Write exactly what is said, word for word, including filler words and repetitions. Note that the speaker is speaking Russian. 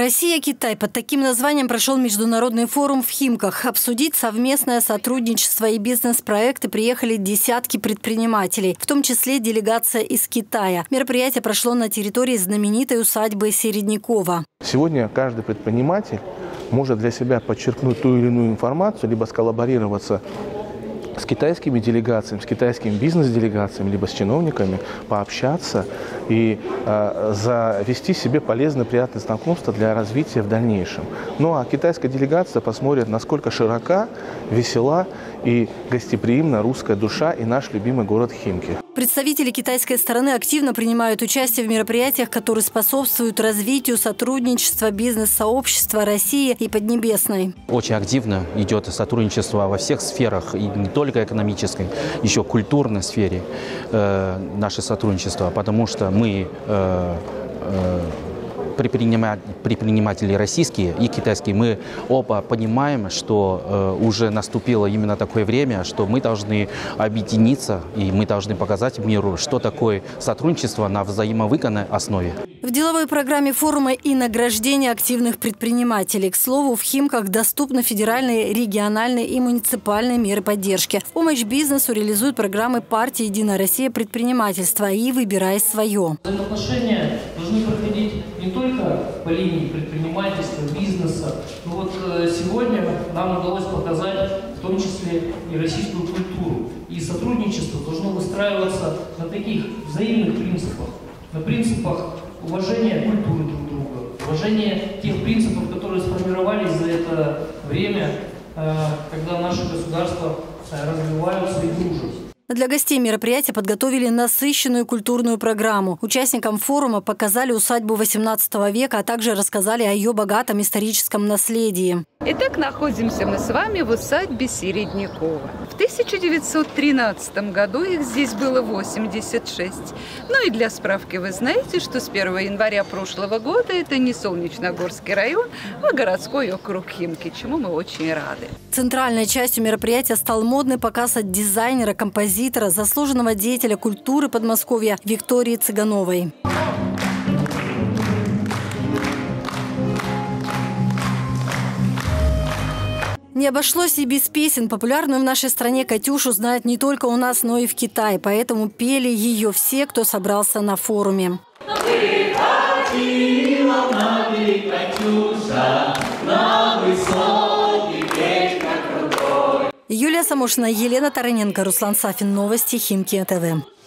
Россия-Китай. Под таким названием прошел международный форум в Химках. Обсудить совместное сотрудничество и бизнес-проекты приехали десятки предпринимателей, в том числе делегация из Китая. Мероприятие прошло на территории знаменитой усадьбы Середнякова. Сегодня каждый предприниматель может для себя подчеркнуть ту или иную информацию, либо сколлаборироваться с китайскими делегациями, с китайскими бизнес-делегациями, либо с чиновниками, пообщаться и э, завести себе полезные, приятные знакомства для развития в дальнейшем. Ну а китайская делегация посмотрит, насколько широка, весела и гостеприимна русская душа и наш любимый город Химки. Представители китайской стороны активно принимают участие в мероприятиях, которые способствуют развитию сотрудничества бизнес-сообщества России и Поднебесной. Очень активно идет сотрудничество во всех сферах, и не только экономической, еще культурной сфере э, наше сотрудничество, потому что мы э, э, предприниматели российские и китайские, мы оба понимаем, что э, уже наступило именно такое время, что мы должны объединиться и мы должны показать миру, что такое сотрудничество на взаимовыгодной основе. В деловой программе форума и награждение активных предпринимателей. К слову, в Химках доступны федеральные, региональные и муниципальные меры поддержки. В помощь бизнесу реализуют программы партии «Единая Россия» предпринимательства и «Выбирай свое». Взаимоотношения должны проходить не только по линии предпринимательства, бизнеса. Но вот сегодня нам удалось показать в том числе и российскую культуру. И сотрудничество должно выстраиваться на таких взаимных принципах. На принципах уважения культуры друг друга, уважения тех принципов, которые сформировались за это время, когда наши государства развиваются и дружат. Для гостей мероприятия подготовили насыщенную культурную программу. Участникам форума показали усадьбу восемнадцатого века, а также рассказали о ее богатом историческом наследии. Итак, находимся мы с вами в усадьбе Середнякова. В тысяча девятьсот тринадцатом году их здесь было восемьдесят шесть. Ну и для справки вы знаете, что с первого января прошлого года это не Солнечногорский район, а городской округ Химки, чему мы очень рады. Центральной частью мероприятия стал модный показ от дизайнера, композитора, заслуженного деятеля культуры Подмосковья Виктории Цыгановой. Не обошлось и без песен. Популярную в нашей стране «Катюшу» знают не только у нас, но и в Китае. Поэтому пели ее все, кто собрался на форуме. Юлия Самошина, Елена Тараненко, Руслан Сафин. Новости Химки ТВ.